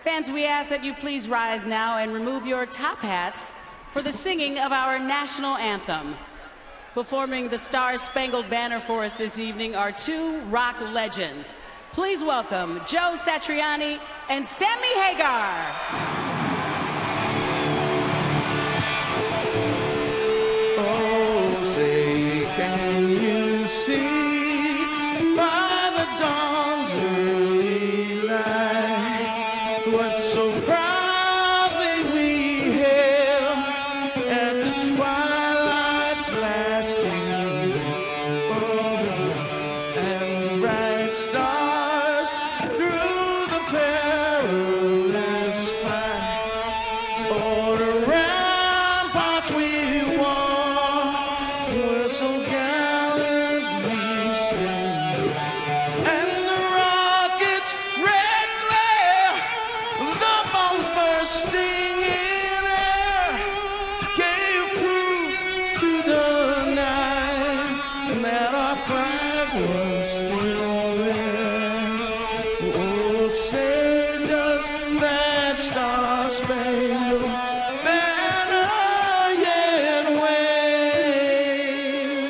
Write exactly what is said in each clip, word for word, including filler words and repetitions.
Fans, we ask that you please rise now and remove your top hats for the singing of our national anthem. Performing the Star-Spangled Banner for us this evening are two rock legends. Please welcome Joe Satriani and Sammy Hagar. Oh, say, can you see by the dawn's early light what so proudly we hailed at the twilight's last gleaming o'er the hills and bright stars through the perilous fight? O'er the ramparts we so gallantly stood, and the rocket's red glare, the bombs bursting in air, gave proof to the night that our flag was still there. Oh, say does that star-spangled banner yet wave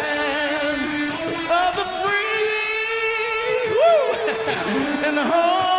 and the whole